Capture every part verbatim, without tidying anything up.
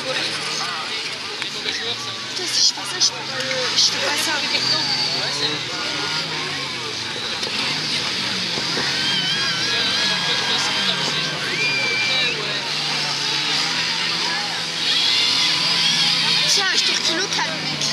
Putain, si je fais ça, je peux pas le... Je fais pas ça. Tiens, je t'ai reculé local, mec.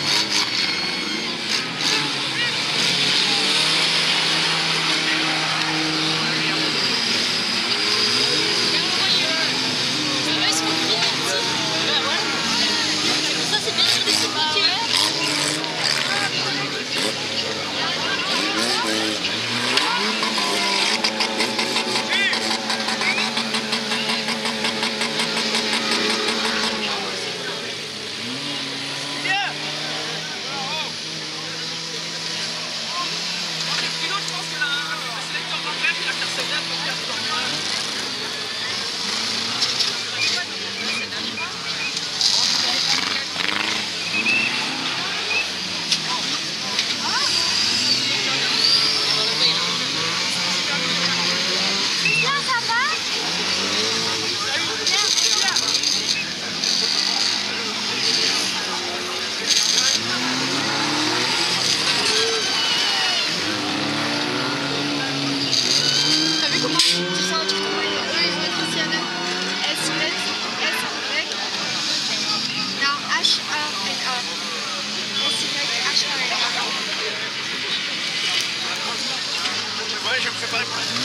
Ouais, je vais me préparer pour la suite.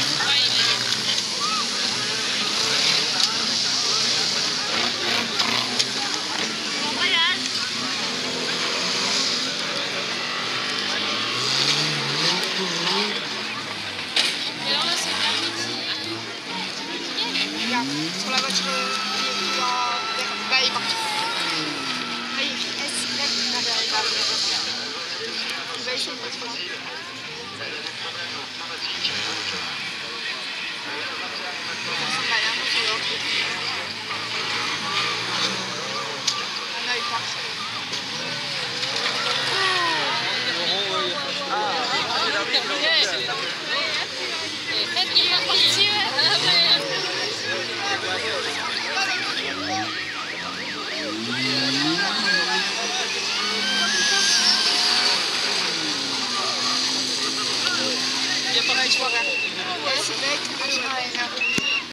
Bon voyage. Et alors là, c'est permis. Regarde, sur la voiture, il est là, il est parti. Là, il est écrit S, Y, derrière, il va. Il va essayer de mettre là. Il y a pas mal de soirées.